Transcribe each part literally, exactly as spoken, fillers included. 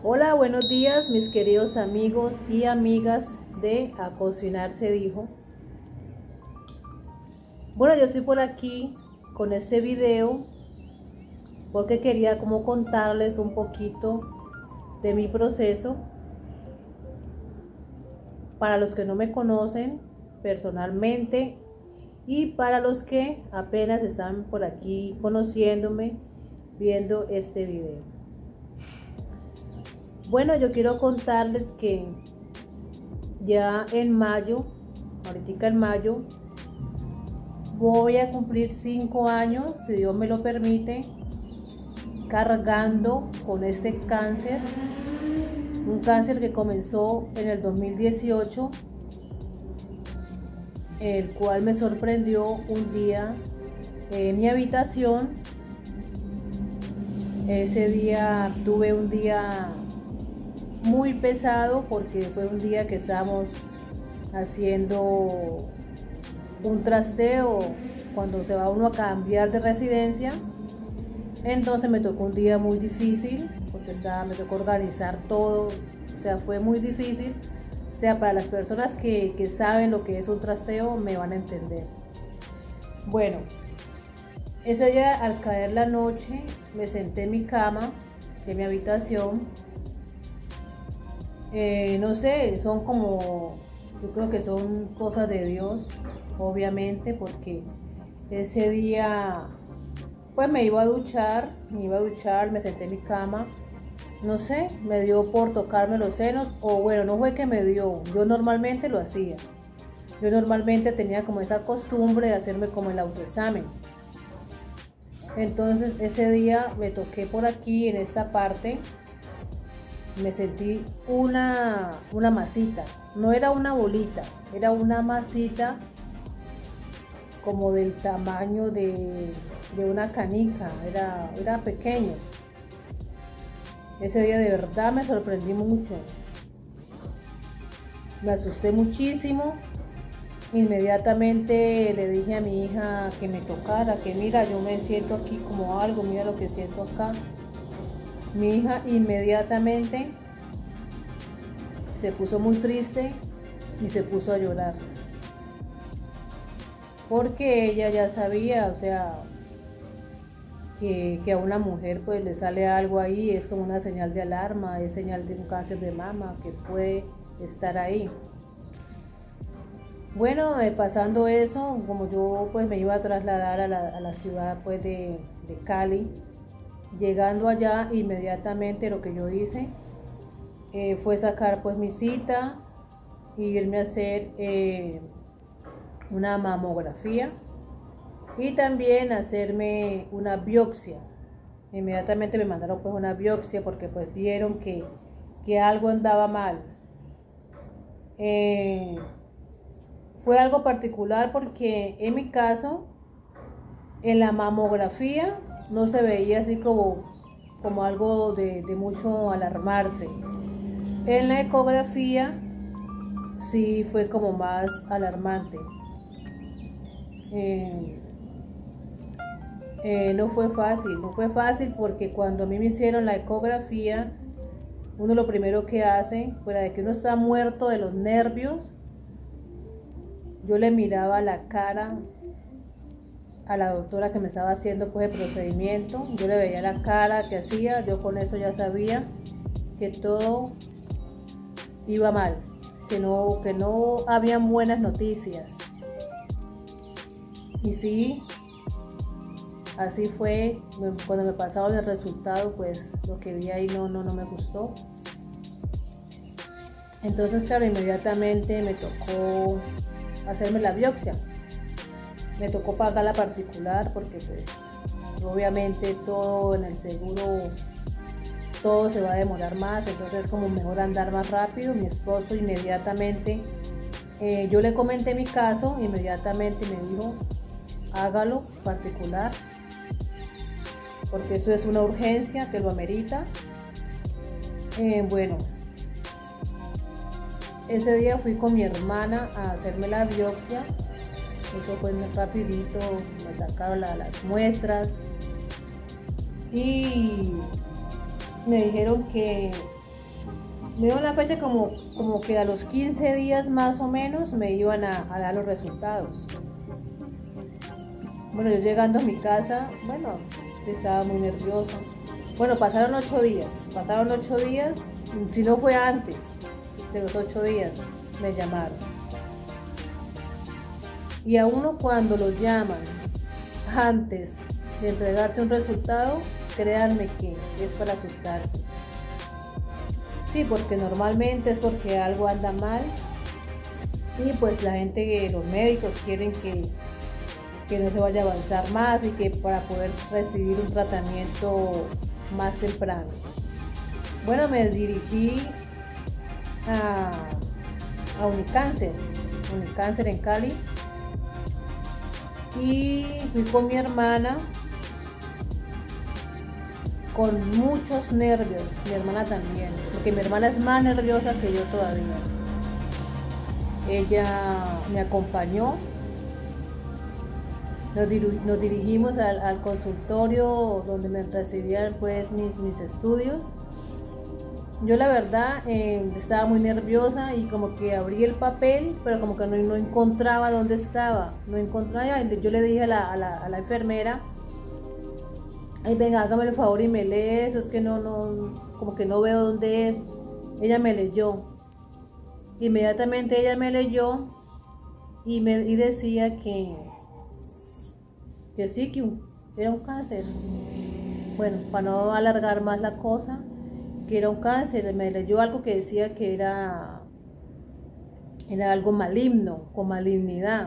Hola, buenos días mis queridos amigos y amigas de A Cocinar Se Dijo. Bueno, yo estoy por aquí con este video porque quería como contarles un poquito de mi proceso. Para los que no me conocen personalmente y para los que apenas están por aquí conociéndome, viendo este video. Bueno, yo quiero contarles que ya en mayo, ahorita en mayo, voy a cumplir cinco años, si Dios me lo permite, cargando con este cáncer. Un cáncer que comenzó en el dos mil dieciocho, el cual me sorprendió un día en mi habitación. Ese día tuve un día muy pesado porque fue un día que estábamos haciendo un trasteo cuando se va uno a cambiar de residencia. Entonces me tocó un día muy difícil porque estaba, me tocó organizar todo, o sea, fue muy difícil. O sea, para las personas que, que saben lo que es un trasteo me van a entender. Bueno, ese día al caer la noche me senté en mi cama de mi habitación. Eh, no sé, son como, yo creo que son cosas de Dios, obviamente, porque ese día pues me iba a duchar, me iba a duchar, me senté en mi cama, no sé, me dio por tocarme los senos, o bueno, no fue que me dio, yo normalmente lo hacía, yo normalmente tenía como esa costumbre de hacerme como el autoexamen. Entonces ese día me toqué por aquí, en esta parte, me sentí una, una masita, no era una bolita, era una masita como del tamaño de, de una canica, era, era pequeño. Ese día de verdad me sorprendí mucho, me asusté muchísimo. Inmediatamente le dije a mi hija que me tocara, que mira, yo me siento aquí como algo, mira lo que siento acá. Mi hija inmediatamente se puso muy triste y se puso a llorar, porque ella ya sabía, o sea, que, que a una mujer pues le sale algo ahí, es como una señal de alarma, es señal de un cáncer de mama que puede estar ahí. Bueno, eh, pasando eso, como yo pues me iba a trasladar a la, a la ciudad pues de, de Cali, llegando allá inmediatamente lo que yo hice eh, fue sacar pues mi cita y irme a hacer eh, una mamografía y también hacerme una biopsia. Inmediatamente me mandaron pues una biopsia porque pues vieron que, que algo andaba mal. Eh, fue algo particular porque en mi caso, en la mamografía no se veía así como, como algo de, de mucho alarmarse. En la ecografía sí fue como más alarmante. Eh, eh, no fue fácil, no fue fácil porque cuando a mí me hicieron la ecografía, uno lo primero que hace, fuera de que uno está muerto de los nervios, yo le miraba la cara a la doctora que me estaba haciendo pues el procedimiento, yo le veía la cara que hacía, yo con eso ya sabía que todo iba mal, que no, que no habían buenas noticias. Y sí, así fue. Cuando me pasaron el resultado, pues lo que vi ahí no, no, no me gustó. Entonces, claro, inmediatamente me tocó hacerme la biopsia. Me tocó pagar la particular porque pues obviamente todo en el seguro, todo se va a demorar más, entonces como mejor andar más rápido. Mi esposo inmediatamente, eh, yo le comenté mi caso, inmediatamente me dijo, hágalo particular, porque eso es una urgencia que lo amerita. Eh, bueno, ese día fui con mi hermana a hacerme la biopsia. Eso fue muy rapidito, me sacaron la, las muestras y me dijeron que me dieron la fecha como, como que a los quince días más o menos me iban a, a dar los resultados. Bueno, yo llegando a mi casa, bueno, estaba muy nerviosa. Bueno, pasaron ocho días, pasaron ocho días, si no fue antes de los ocho días, me llamaron. Y a uno cuando lo llaman antes de entregarte un resultado, créanme que es para asustarse. Sí, porque normalmente es porque algo anda mal y pues la gente, los médicos quieren que, que no se vaya a avanzar más y que para poder recibir un tratamiento más temprano. Bueno, me dirigí a, a Unicáncer, Unicáncer en Cali, y fui con mi hermana con muchos nervios, mi hermana también, porque mi hermana es más nerviosa que yo todavía. Ella me acompañó, nos, dir nos dirigimos al, al consultorio donde me recibían pues mis, mis estudios. Yo la verdad eh, estaba muy nerviosa y como que abrí el papel, pero como que no, no encontraba dónde estaba, no encontraba. Yo le dije a la, a la, a la enfermera, ay, venga, hágame el favor y me lee eso, es que no, no, como que no veo dónde es. Ella me leyó, inmediatamente ella me leyó y, me, y decía que, que sí, que un, era un cáncer. Bueno, para no alargar más la cosa, que era un cáncer, me leyó algo que decía que era, era algo maligno, con malignidad.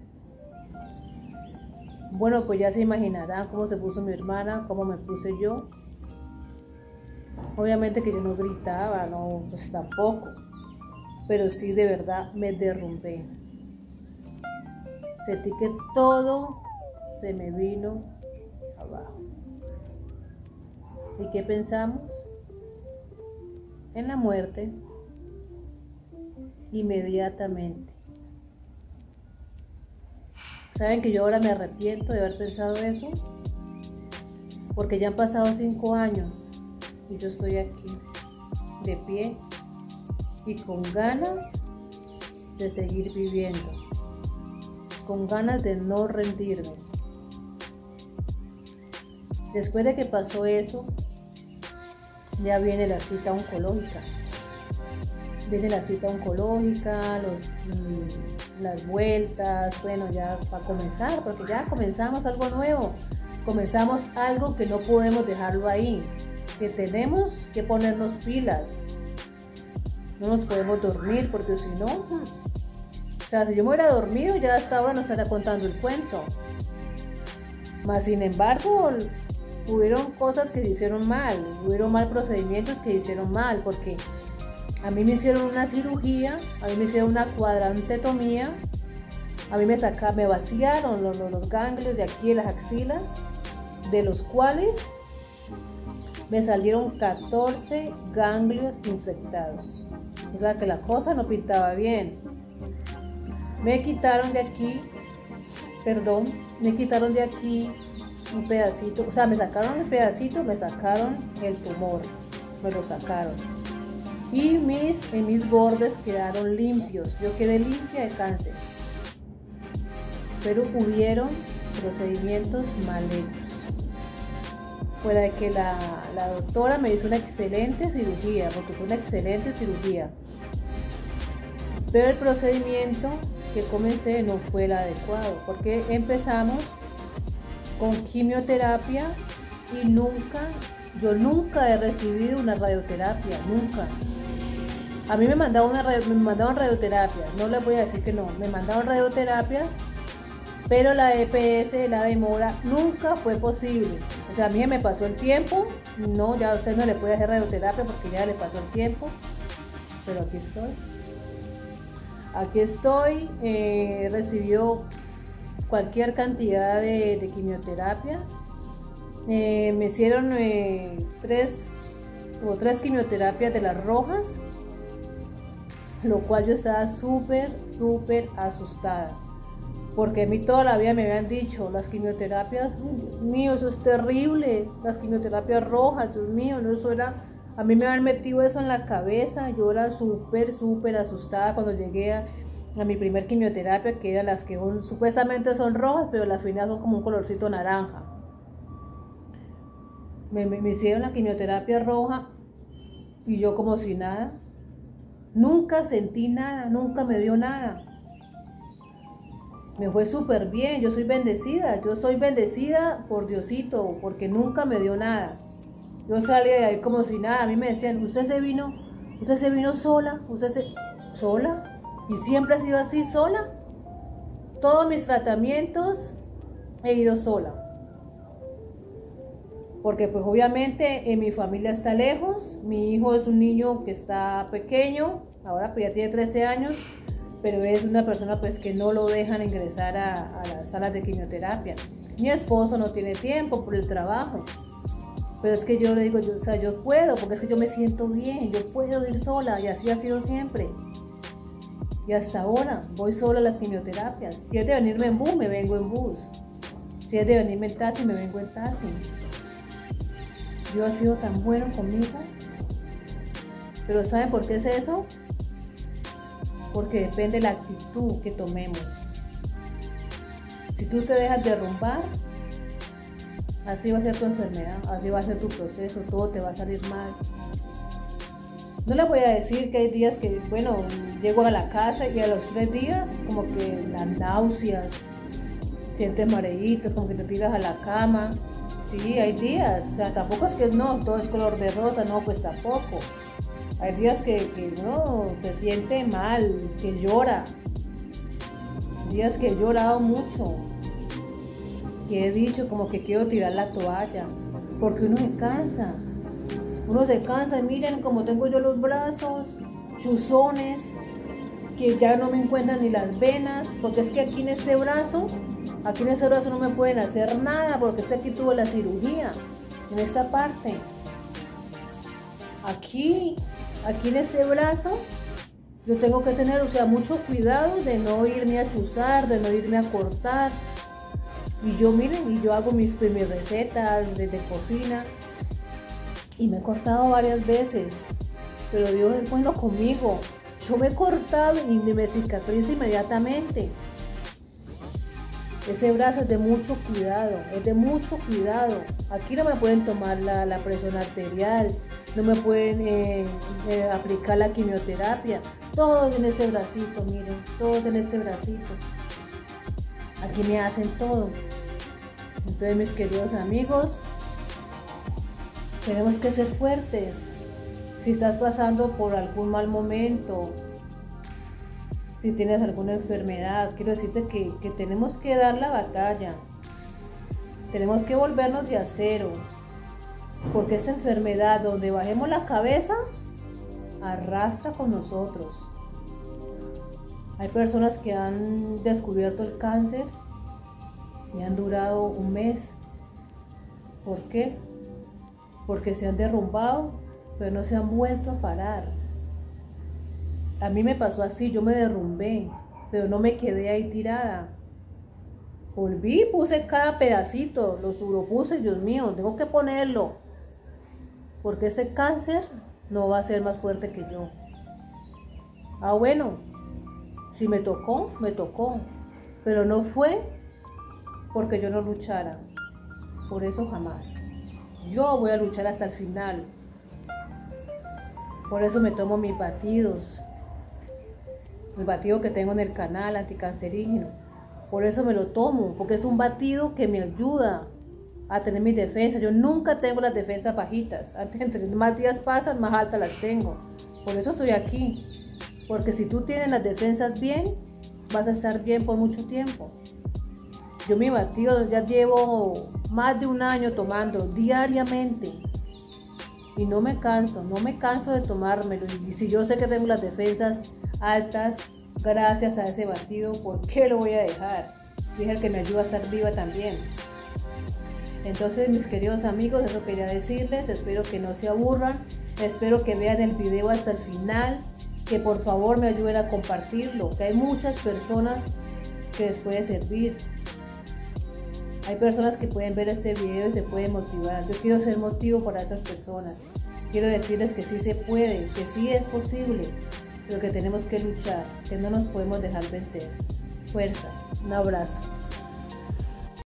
Bueno, pues ya se imaginarán cómo se puso mi hermana, cómo me puse yo. Obviamente que yo no gritaba, no, pues tampoco, pero sí de verdad me derrumbé. Sentí que todo se me vino abajo. ¿Y qué pensamos? En la muerte, inmediatamente. ¿Saben que yo ahora me arrepiento de haber pensado eso? Porque ya han pasado cinco años y yo estoy aquí, de pie y con ganas de seguir viviendo, con ganas de no rendirme. Después de que pasó eso, ya viene la cita oncológica. Viene la cita oncológica, los, las vueltas, bueno, ya para comenzar, porque ya comenzamos algo nuevo. Comenzamos algo que no podemos dejarlo ahí, que tenemos que ponernos pilas. No nos podemos dormir, porque si no, o sea, si yo me hubiera dormido, ya hasta ahora nos estaría contando el cuento. Mas, sin embargo, hubieron cosas que se hicieron mal, hubieron mal procedimientos que se hicieron mal, porque a mí me hicieron una cirugía, a mí me hicieron una cuadrantetomía, a mí me sacaron, me vaciaron los, los, los ganglios de aquí de las axilas, de los cuales me salieron catorce ganglios infectados. O sea que la cosa no pintaba bien. Me quitaron de aquí, perdón, me quitaron de aquí un pedacito, o sea, me sacaron el pedacito, me sacaron el tumor, me lo sacaron. Y mis, en mis bordes quedaron limpios, yo quedé limpia de cáncer. Pero hubieron procedimientos mal hechos. Fuera de que la, la doctora me hizo una excelente cirugía, porque fue una excelente cirugía. Pero el procedimiento que comencé no fue el adecuado, porque empezamos con quimioterapia y nunca, yo nunca he recibido una radioterapia, nunca. A mí me mandaban, una radio, me mandaban radioterapia, no les voy a decir que no, me mandaban radioterapias, pero la E P S, la demora, nunca fue posible. O sea, a mí me pasó el tiempo, no, ya a usted no le puede hacer radioterapia porque ya le pasó el tiempo, pero aquí estoy. Aquí estoy, eh, recibió cualquier cantidad de, de quimioterapias. Eh, me hicieron eh, tres, o tres quimioterapias de las rojas, lo cual yo estaba súper, súper asustada, porque a mí toda la vida me habían dicho, las quimioterapias, Dios mío, eso es terrible, las quimioterapias rojas, Dios mío, no, eso era A mí me han metido eso en la cabeza, yo era súper, súper asustada cuando llegué a, a mi primer quimioterapia, que eran las que son, supuestamente son rojas, pero las finales son como un colorcito naranja. Me, me, me hicieron la quimioterapia roja y yo como si nada. Nunca sentí nada, nunca me dio nada. Me fue súper bien, yo soy bendecida, yo soy bendecida por Diosito, porque nunca me dio nada. Yo salí de ahí como si nada. A mí me decían, usted se vino, usted se vino sola, usted se... ¿Sola? ¿Y siempre ha sido así, sola? Todos mis tratamientos he ido sola. Porque pues obviamente en mi familia está lejos. Mi hijo es un niño que está pequeño, ahora pues ya tiene trece años, pero es una persona pues que no lo dejan ingresar a, a las salas de quimioterapia. Mi esposo no tiene tiempo por el trabajo. Pero es que yo le digo, yo, o sea, yo puedo, porque es que yo me siento bien, yo puedo ir sola, y así ha sido siempre. Y hasta ahora voy sola a las quimioterapias. Si es de venirme en bus, me vengo en bus. Si es de venirme en taxi, me vengo en taxi. Dios ha sido tan bueno conmigo. Pero ¿saben por qué es eso? Porque depende de la actitud que tomemos. Si tú te dejas derrumbar, así va a ser tu enfermedad, así va a ser tu proceso, todo te va a salir mal. No les voy a decir que hay días que, bueno, llego a la casa y a los tres días como que las náuseas, sientes mareitos, como que te tiras a la cama. Sí, hay días, o sea, tampoco es que no, todo es color de rosa, no, pues tampoco. Hay días que, que no, te siente mal, que llora. Días que he llorado mucho. Que he dicho como que quiero tirar la toalla, porque uno se cansa, uno se cansa y miren como tengo yo los brazos, chuzones, que ya no me encuentran ni las venas, porque es que aquí en este brazo, aquí en este brazo no me pueden hacer nada, porque es que aquí tuve la cirugía, en esta parte, aquí, aquí en este brazo, yo tengo que tener, o sea, mucho cuidado de no irme a chuzar, de no irme a cortar. Y yo, miren, y yo hago mis, pues, mis recetas de, de cocina. Y me he cortado varias veces. Pero Dios es bueno conmigo. Yo me he cortado y me cicatriza inmediatamente. Ese brazo es de mucho cuidado. Es de mucho cuidado. Aquí no me pueden tomar la, la presión arterial. No me pueden eh, eh, aplicar la quimioterapia. Todo en ese bracito, miren. Todo en ese bracito. Aquí me hacen todo. Entonces, mis queridos amigos, tenemos que ser fuertes. Si estás pasando por algún mal momento, si tienes alguna enfermedad, quiero decirte que, que tenemos que dar la batalla. Tenemos que volvernos de acero. Porque esa enfermedad, donde bajemos la cabeza, arrastra con nosotros. Hay personas que han descubierto el cáncer y han durado un mes. ¿Por qué? Porque se han derrumbado, pero no se han vuelto a parar. A mí me pasó así, yo me derrumbé, pero no me quedé ahí tirada. Volví, puse cada pedacito, lo suropuse, Dios mío, tengo que ponerlo. Porque ese cáncer no va a ser más fuerte que yo. Ah, bueno, si me tocó, me tocó. Pero no fue porque yo no luchara. Por eso jamás. Yo voy a luchar hasta el final. Por eso me tomo mis batidos. El batido que tengo en el canal anticancerígeno. Por eso me lo tomo. Porque es un batido que me ayuda a tener mis defensas. Yo nunca tengo las defensas bajitas. Antes, entre más días pasan, más altas las tengo. Por eso estoy aquí. Porque si tú tienes las defensas bien, vas a estar bien por mucho tiempo. Yo mi batido ya llevo más de un año tomando diariamente. Y no me canso, no me canso de tomármelo. Y si yo sé que tengo las defensas altas, gracias a ese batido, ¿por qué lo voy a dejar? Y es el que me ayuda a estar viva también. Entonces, mis queridos amigos, eso quería decirles. Espero que no se aburran. Espero que vean el video hasta el final. Que por favor me ayuden a compartirlo. Que hay muchas personas que les puede servir. Hay personas que pueden ver este video y se pueden motivar. Yo quiero ser motivo para esas personas. quiero decirles que sí se puede, que sí es posible, pero que tenemos que luchar, que no nos podemos dejar vencer. Fuerza, un abrazo.